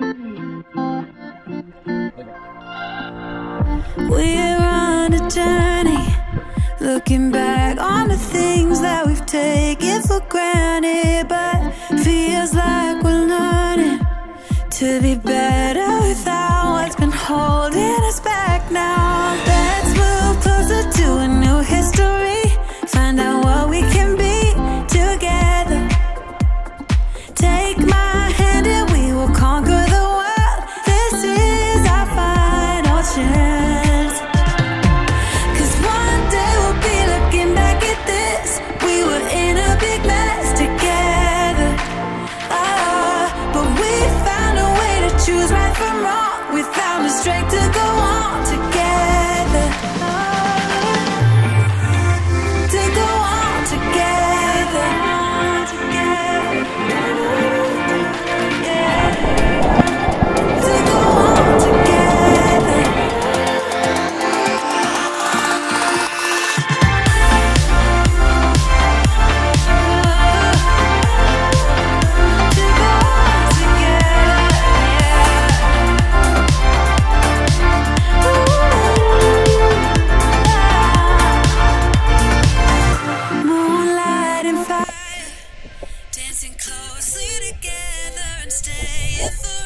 We're on a journey, looking back on the things that we've taken for granted, but feels like we're learning to be better without what's been holding us back now. Let's move closer to a new history, find out what we can be together. Take my hand and we will conquer the world. This is our final chance. 'Cause one day we'll be looking back at this. We were in a big mess together, but we found a way to choose right from wrong. We found the strength to go on together, to go on together, yeah, to go on together. To go on together, moonlight and fire, dancing closely together and staying forever.